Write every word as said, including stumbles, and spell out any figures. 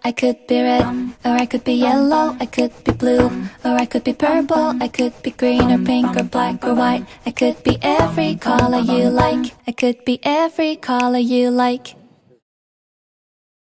I could be red, or I could be yellow, I could be blue, or I could be purple, I could be green or pink or black or white. I could be every color you like, I could be every color you like.